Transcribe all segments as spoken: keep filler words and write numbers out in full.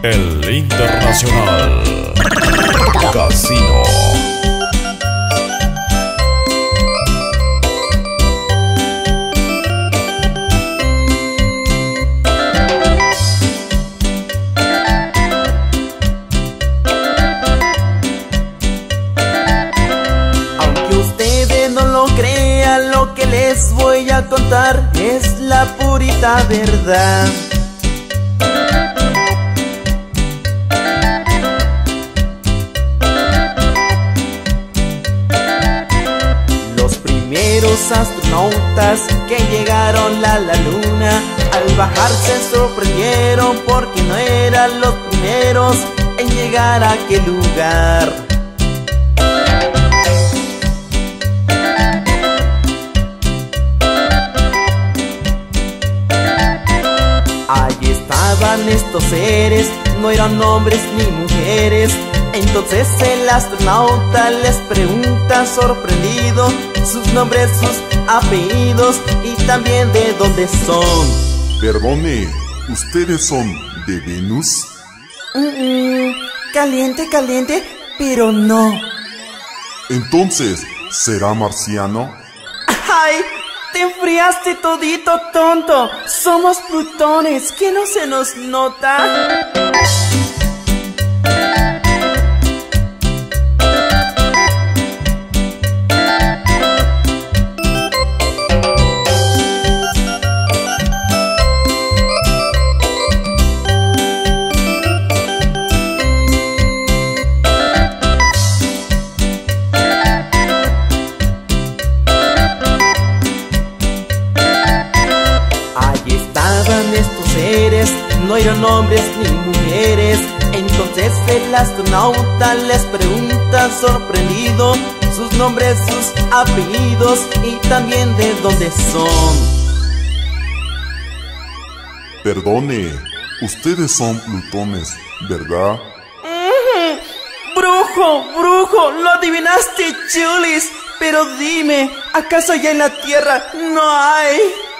El Internacional Casino. Aunque ustedes no lo crean, lo que les voy a contar es la purita verdad. Los primeros astronautas que llegaron a la luna, al bajar se sorprendieron porque no eran los primeros en llegar a aquel lugar. Allí estaban estos seres, no eran hombres ni mujeres. Entonces el astronauta les pregunta sorprendido sus nombres, sus apellidos y también de dónde son. Perdone, ¿ustedes son de Venus? Mm, caliente, caliente, pero no. Entonces, ¿será marciano? ¡Ay! ¡Te enfriaste todito, tonto! Somos plutones, ¿qué no se nos nota? Estos seres no eran hombres ni mujeres. Entonces el astronauta les pregunta sorprendido sus nombres, sus apellidos y también de dónde son. Perdone, ustedes son plutones, ¿verdad? Mm-hmm. Brujo, brujo, lo adivinaste, chulis. Pero dime, ¿acaso allá en la Tierra no hay?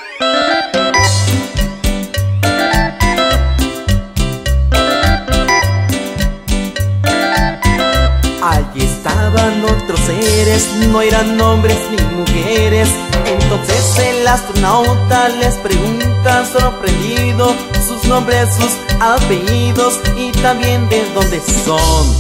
Allí estaban otros seres, no eran hombres ni mujeres. Entonces el astronauta les pregunta sorprendido sus nombres, sus apellidos y también de dónde son.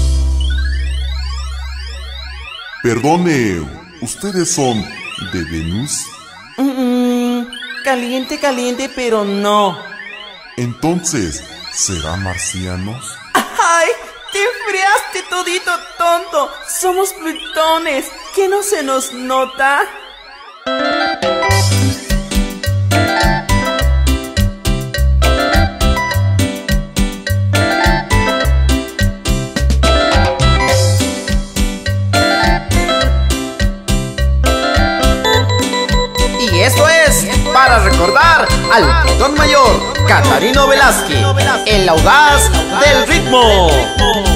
Perdone, ¿ustedes son de Venus? Mm, caliente, caliente, pero no. Entonces, ¿será marcianos? ¡Ay! ¡Te enfriaste todito, tonto! Somos plutones, ¿qué no se nos nota? Y esto es para recordar al Plutón Mayor, Catarino Velázquez, el audaz del ritmo.